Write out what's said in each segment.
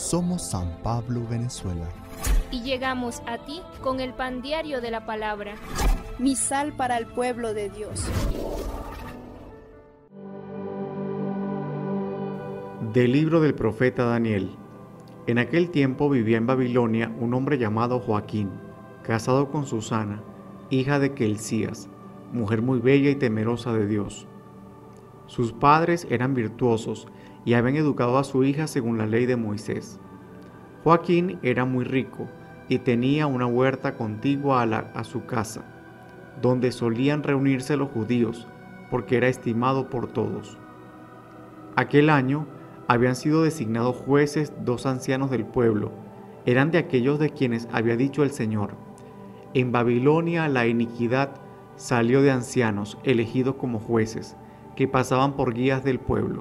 Somos San Pablo, Venezuela. Y llegamos a ti con el pan diario de la palabra. Misal para el pueblo de Dios. Del libro del profeta Daniel. En aquel tiempo vivía en Babilonia un hombre llamado Joaquín, casado con Susana, hija de Kelcías, mujer muy bella y temerosa de Dios. Sus padres eran virtuosos y habían educado a su hija según la ley de Moisés. Joaquín era muy rico y tenía una huerta contigua a su casa, donde solían reunirse los judíos, porque era estimado por todos. Aquel año habían sido designados jueces 2 ancianos del pueblo. Eran de aquellos de quienes había dicho el Señor: en Babilonia la iniquidad salió de ancianos elegidos como jueces, que pasaban por guías del pueblo.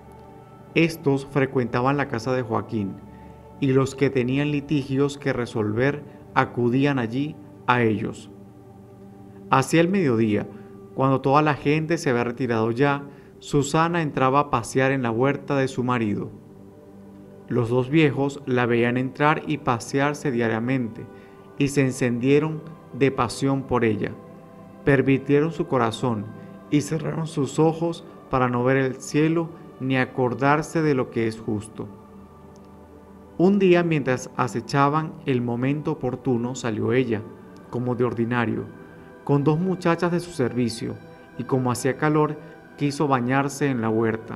Estos frecuentaban la casa de Joaquín, y los que tenían litigios que resolver acudían allí a ellos. Hacia el mediodía, cuando toda la gente se había retirado ya, Susana entraba a pasear en la huerta de su marido. Los 2 viejos la veían entrar y pasearse diariamente, y se encendieron de pasión por ella. Pervirtieron su corazón y cerraron sus ojos para no ver el cielo ni acordarse de lo que es justo. Un día, mientras acechaban el momento oportuno, salió ella, como de ordinario, con 2 muchachas de su servicio, y como hacía calor, quiso bañarse en la huerta.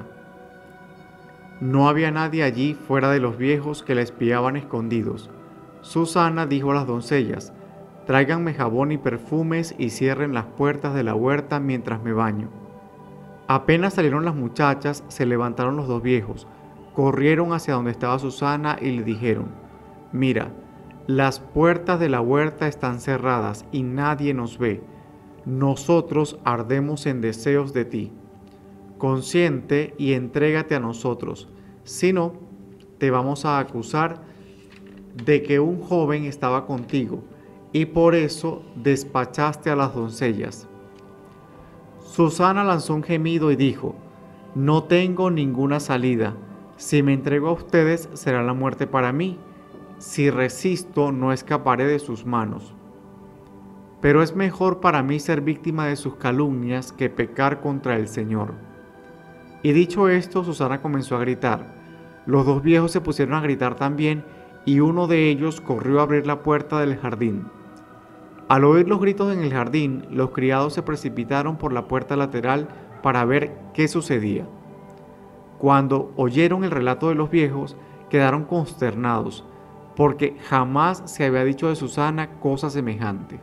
No había nadie allí fuera de los viejos que la espiaban escondidos. Susana dijo a las doncellas: tráiganme jabón y perfumes y cierren las puertas de la huerta mientras me baño. Apenas salieron las muchachas, se levantaron los 2 viejos, corrieron hacia donde estaba Susana y le dijeron: mira, las puertas de la huerta están cerradas y nadie nos ve. Nosotros ardemos en deseos de ti. Consiente y entrégate a nosotros, si no, te vamos a acusar de que un joven estaba contigo y por eso despachaste a las doncellas. Susana lanzó un gemido y dijo: no tengo ninguna salida. Si me entrego a ustedes será la muerte para mí. Si resisto no escaparé de sus manos. Pero es mejor para mí ser víctima de sus calumnias que pecar contra el Señor. Y dicho esto, Susana comenzó a gritar. Los 2 viejos se pusieron a gritar también, y uno de ellos corrió a abrir la puerta del jardín. Al oír los gritos en el jardín, los criados se precipitaron por la puerta lateral para ver qué sucedía. Cuando oyeron el relato de los viejos, quedaron consternados, porque jamás se había dicho de Susana cosa semejante.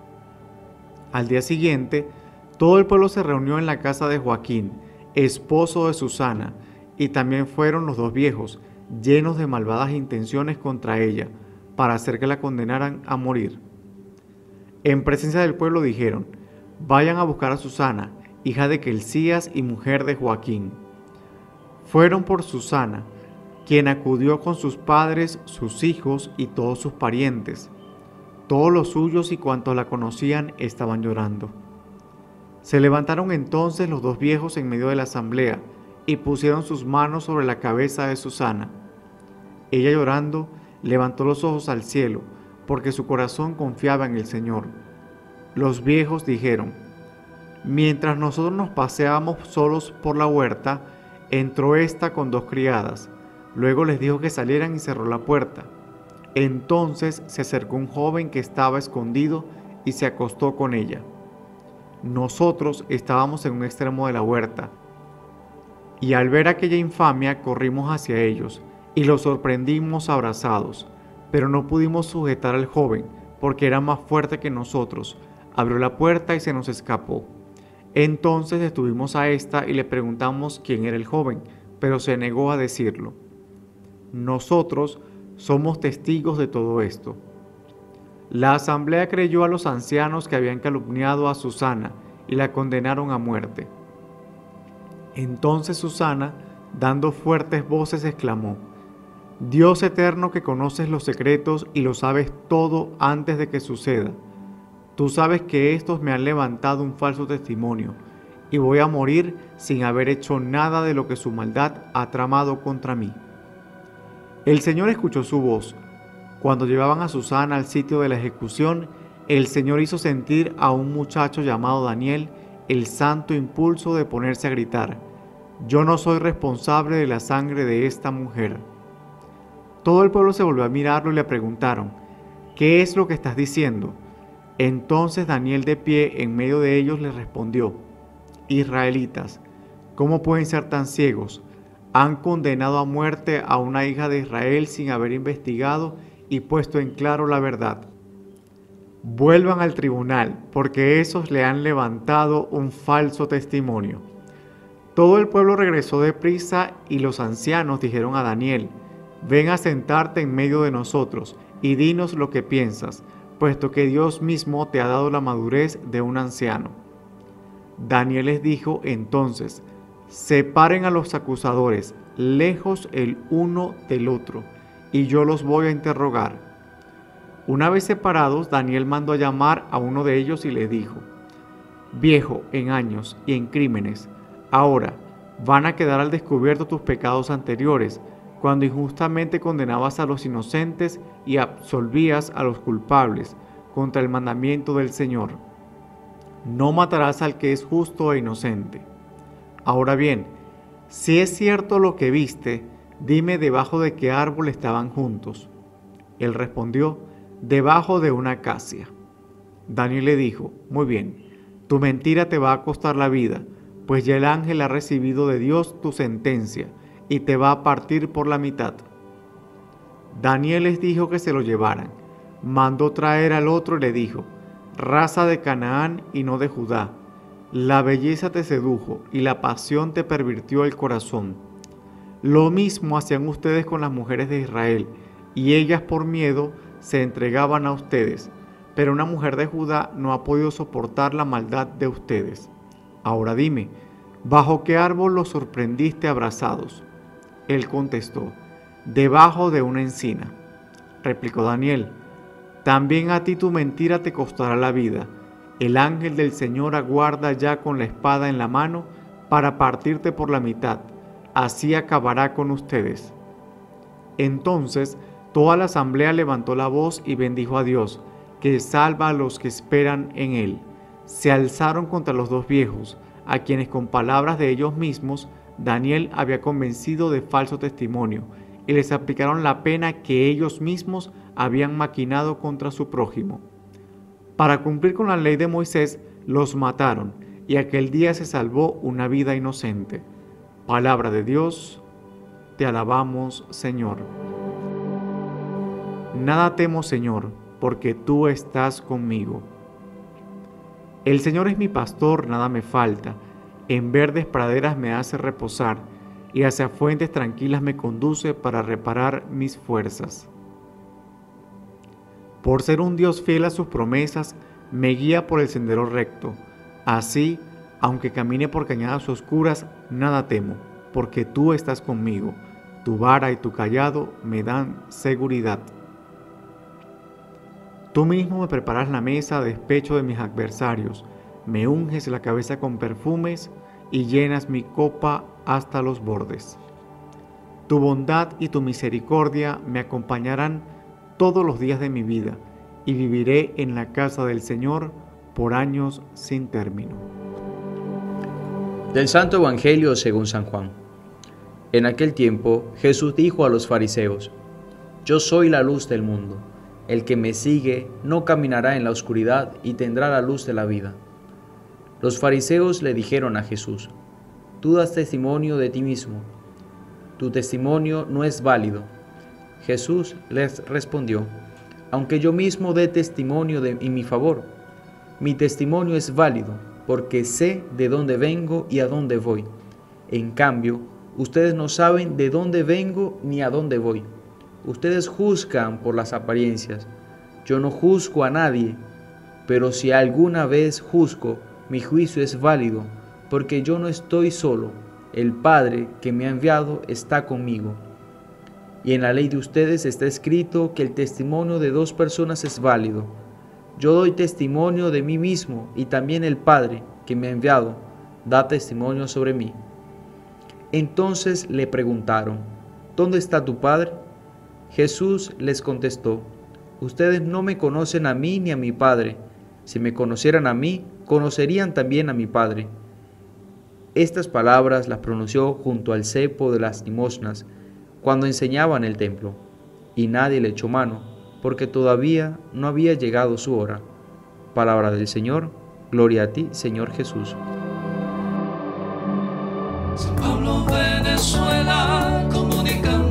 Al día siguiente, todo el pueblo se reunió en la casa de Joaquín, esposo de Susana, y también fueron los 2 viejos, llenos de malvadas intenciones contra ella, para hacer que la condenaran a morir. En presencia del pueblo dijeron: vayan a buscar a Susana, hija de Kelcías y mujer de Joaquín. Fueron por Susana, quien acudió con sus padres, sus hijos y todos sus parientes. Todos los suyos y cuantos la conocían estaban llorando. Se levantaron entonces los 2 viejos en medio de la asamblea y pusieron sus manos sobre la cabeza de Susana. Ella, llorando, levantó los ojos al cielo, porque su corazón confiaba en el Señor. Los viejos dijeron: mientras nosotros nos paseábamos solos por la huerta, entró ésta con 2 criadas. Luego les dijo que salieran y cerró la puerta. Entonces se acercó un joven que estaba escondido y se acostó con ella. Nosotros estábamos en un extremo de la huerta, y al ver aquella infamia corrimos hacia ellos y los sorprendimos abrazados, pero no pudimos sujetar al joven porque era más fuerte que nosotros. Abrió la puerta y se nos escapó. Entonces detuvimos a esta y le preguntamos quién era el joven, pero se negó a decirlo. Nosotros somos testigos de todo esto. La asamblea creyó a los ancianos que habían calumniado a Susana y la condenaron a muerte. Entonces Susana, dando fuertes voces, exclamó: Dios eterno, que conoces los secretos y lo sabes todo antes de que suceda. Tú sabes que estos me han levantado un falso testimonio y voy a morir sin haber hecho nada de lo que su maldad ha tramado contra mí. El Señor escuchó su voz. Cuando llevaban a Susana al sitio de la ejecución, el Señor hizo sentir a un muchacho llamado Daniel el santo impulso de ponerse a gritar: «Yo no soy responsable de la sangre de esta mujer». Todo el pueblo se volvió a mirarlo y le preguntaron: «¿Qué es lo que estás diciendo?». Entonces Daniel, de pie en medio de ellos, les respondió: «Israelitas, ¿cómo pueden ser tan ciegos? Han condenado a muerte a una hija de Israel sin haber investigado y puesto en claro la verdad. Vuelvan al tribunal, porque esos le han levantado un falso testimonio». Todo el pueblo regresó deprisa y los ancianos dijeron a Daniel: «Ven a sentarte en medio de nosotros y dinos lo que piensas, puesto que Dios mismo te ha dado la madurez de un anciano». Daniel les dijo entonces: «Separen a los acusadores, lejos el uno del otro, y yo los voy a interrogar». Una vez separados, Daniel mandó a llamar a uno de ellos y le dijo: «Viejo en años y en crímenes, ahora van a quedar al descubierto tus pecados anteriores, cuando injustamente condenabas a los inocentes y absolvías a los culpables, contra el mandamiento del Señor: no matarás al que es justo e inocente. Ahora bien, si es cierto lo que viste, dime debajo de qué árbol estaban juntos». Él respondió: «Debajo de una acacia». Daniel le dijo: «Muy bien, tu mentira te va a costar la vida, pues ya el ángel ha recibido de Dios tu sentencia y te va a partir por la mitad». Daniel les dijo que se lo llevaran. Mandó traer al otro y le dijo: «Raza de Canaán y no de Judá, la belleza te sedujo y la pasión te pervirtió el corazón. Lo mismo hacían ustedes con las mujeres de Israel, y ellas por miedo se entregaban a ustedes, pero una mujer de Judá no ha podido soportar la maldad de ustedes. Ahora dime, ¿bajo qué árbol los sorprendiste abrazados?». Él contestó: «Debajo de una encina». Replicó Daniel: «También a ti tu mentira te costará la vida. El ángel del Señor aguarda ya con la espada en la mano para partirte por la mitad. Así acabará con ustedes». Entonces toda la asamblea levantó la voz y bendijo a Dios, que salva a los que esperan en Él. Se alzaron contra los dos viejos, a quienes con palabras de ellos mismos Daniel había convencido de falso testimonio, y les aplicaron la pena que ellos mismos habían maquinado contra su prójimo. Para cumplir con la ley de Moisés, los mataron, y aquel día se salvó una vida inocente. Palabra de Dios, te alabamos, Señor. Nada temo, Señor, porque tú estás conmigo. El Señor es mi pastor, nada me falta. En verdes praderas me hace reposar, y hacia fuentes tranquilas me conduce para reparar mis fuerzas. Por ser un Dios fiel a sus promesas, me guía por el sendero recto. Así, aunque camine por cañadas oscuras, nada temo, porque tú estás conmigo. Tu vara y tu cayado me dan seguridad. Tú mismo me preparas la mesa a despecho de mis adversarios, me unges la cabeza con perfumes y llenas mi copa hasta los bordes. Tu bondad y tu misericordia me acompañarán todos los días de mi vida, y viviré en la casa del Señor por años sin término. Del Santo Evangelio según San Juan. En aquel tiempo Jesús dijo a los fariseos: «Yo soy la luz del mundo. El que me sigue no caminará en la oscuridad y tendrá la luz de la vida». Los fariseos le dijeron a Jesús: «Tú das testimonio de ti mismo. Tu testimonio no es válido». Jesús les respondió: «Aunque yo mismo dé testimonio en mi favor, mi testimonio es válido, porque sé de dónde vengo y a dónde voy. En cambio, ustedes no saben de dónde vengo ni a dónde voy. Ustedes juzgan por las apariencias. Yo no juzgo a nadie, pero si alguna vez juzgo, mi juicio es válido, porque yo no estoy solo. El Padre que me ha enviado está conmigo. Y en la ley de ustedes está escrito que el testimonio de dos personas es válido. Yo doy testimonio de mí mismo, y también el Padre que me ha enviado da testimonio sobre mí». Entonces le preguntaron: «¿Dónde está tu Padre?». Jesús les contestó: ustedes no me conocen a mí ni a mi Padre. Si me conocieran a mí, conocerían también a mi Padre. Estas palabras las pronunció junto al cepo de las limosnas, cuando enseñaba en el templo, y nadie le echó mano, porque todavía no había llegado su hora. Palabra del Señor, gloria a ti, Señor Jesús. San Pablo, Venezuela, comunicando